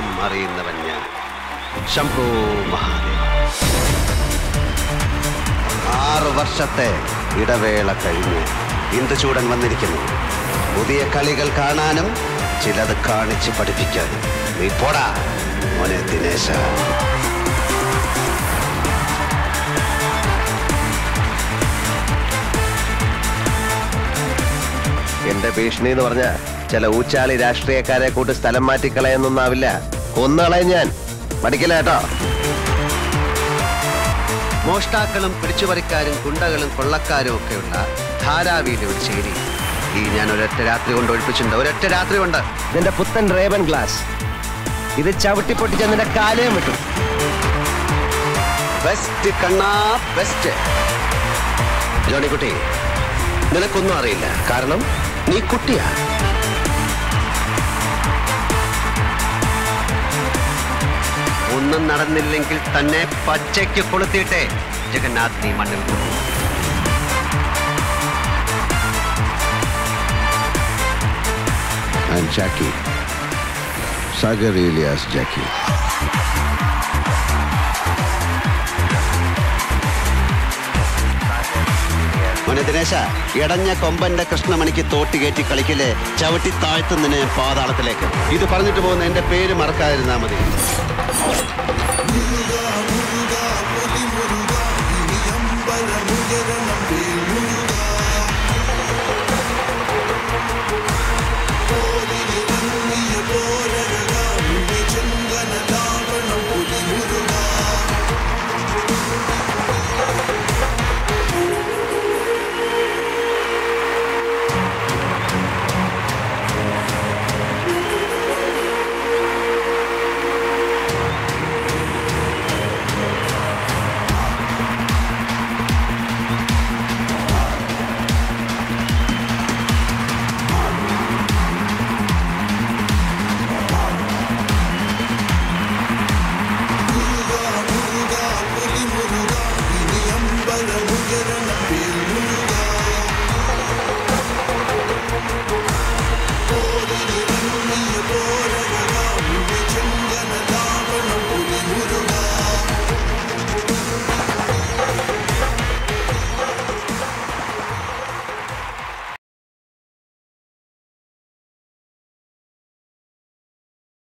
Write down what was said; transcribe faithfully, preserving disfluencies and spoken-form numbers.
എല്ലാം അറിയുന്നവൻ ഞാൻ. ശംഭോ മഹാദേവ. ആറ് വർഷത്തെ ഇടവേള കഴിഞ്ഞ് ഇന്ദുചൂടൻ വന്നിരിക്കുന്നു. പുതിയ കളികൾ കാണാനും ചിലത് കാണിച്ച് പഠിപ്പിക്കാനും. നീ പോടാ മോനെ ദിനേശ. എന്റെ ഭീഷണി എന്ന് പറഞ്ഞ ചില ഊച്ചാളി രാഷ്ട്രീയക്കാരെ കൂട്ട് സ്ഥലം മാറ്റിക്കളയെന്നൊന്നാവില്ല. കൊന്നുകളയും ഞാൻ. പഠിക്കില്ല കേട്ടോ. മോഷ്ടാക്കളും പിടിച്ചുപറിക്കാരും ഗുണ്ടകളും കൊള്ളക്കാരും ഒക്കെയുള്ള ധാരാവിയിലെ ഒരു ചേരി ഈ ഞാൻ ഒരൊറ്റ രാത്രി കൊണ്ട് ഒഴിപ്പിച്ചിട്ടുണ്ട്. ഒരൊറ്റ രാത്രി കൊണ്ട്. ഇതിന്റെ പുത്തൻ റേബൻ ഗ്ലാസ് ഇത് ചവിട്ടി പൊട്ടിച്ച് നിന്റെ കാലയും വിട്ടു. ബെസ്റ്റ് കണ്ണാ ബെസ്റ്റ്. ജോണിക്കുട്ടി, നിനക്കൊന്നും അറിയില്ല. കാരണം നീ കുട്ടിയാ. ഒന്നും നടന്നില്ലെങ്കിൽ തന്നെ പച്ചയ്ക്ക് കൊളുത്തിയിട്ടേ ജഗന്നാഥ് നീ മണ്ണിൽ പോകും. I'm Jackie. Sagar alias Jackie. മോനെ ദിനേശ, ഇടഞ്ഞ കൊമ്പന്റെ കൃഷ്ണമണിക്ക് തോട്ടി കയറ്റി കളിക്കലേ, ചവിട്ടി താഴ്ത്തുന്നതിന് പാതാളത്തിലേക്ക്. ഇത് പറഞ്ഞിട്ട് പോകുന്ന എന്റെ പേര് മറക്കാതിരുന്നാ മതി. Get